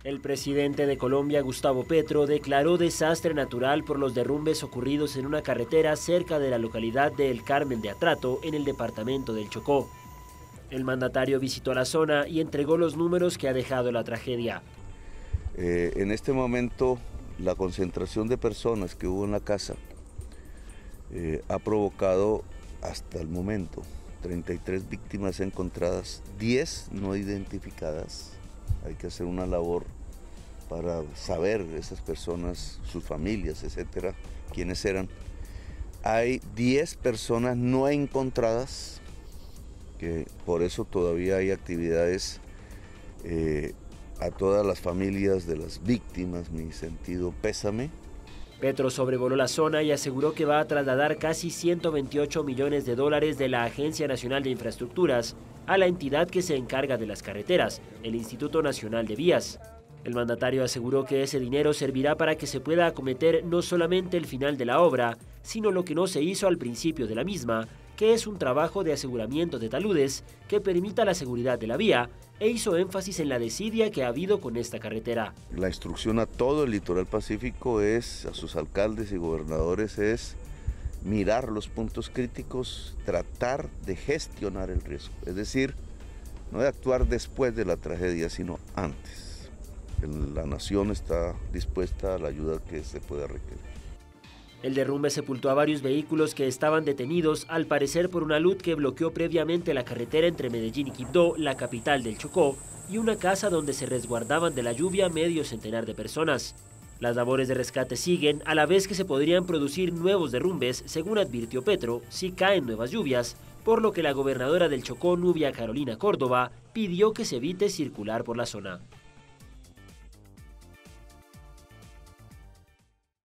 El presidente de Colombia, Gustavo Petro, declaró desastre natural por los derrumbes ocurridos en una carretera cerca de la localidad de El Carmen de Atrato, en el departamento del Chocó. El mandatario visitó la zona y entregó los números que ha dejado la tragedia. En este momento, la concentración de personas que hubo en la casa ha provocado hasta el momento 33 víctimas encontradas, 10 no identificadas. Hay que hacer una labor para saber esas personas, sus familias, etcétera, quiénes eran. Hay 10 personas no encontradas, que por eso todavía hay actividades. A todas las familias de las víctimas, mi sentido pésame. Petro sobrevoló la zona y aseguró que va a trasladar casi 128 millones de dólares de la Agencia Nacional de Infraestructuras a la entidad que se encarga de las carreteras, el Instituto Nacional de Vías. El mandatario aseguró que ese dinero servirá para que se pueda acometer no solamente el final de la obra, sino lo que no se hizo al principio de la misma, que es un trabajo de aseguramiento de taludes que permita la seguridad de la vía, e hizo énfasis en la desidia que ha habido con esta carretera. La instrucción a todo el litoral pacífico es, a sus alcaldes y gobernadores, es mirar los puntos críticos, tratar de gestionar el riesgo, es decir, no de actuar después de la tragedia, sino antes. La nación está dispuesta a la ayuda que se pueda requerir. El derrumbe sepultó a varios vehículos que estaban detenidos, al parecer por una luz que bloqueó previamente la carretera entre Medellín y Quibdó, la capital del Chocó, y una casa donde se resguardaban de la lluvia medio centenar de personas. Las labores de rescate siguen, a la vez que se podrían producir nuevos derrumbes, según advirtió Petro, si caen nuevas lluvias, por lo que la gobernadora del Chocó, Nubia Carolina Córdoba, pidió que se evite circular por la zona.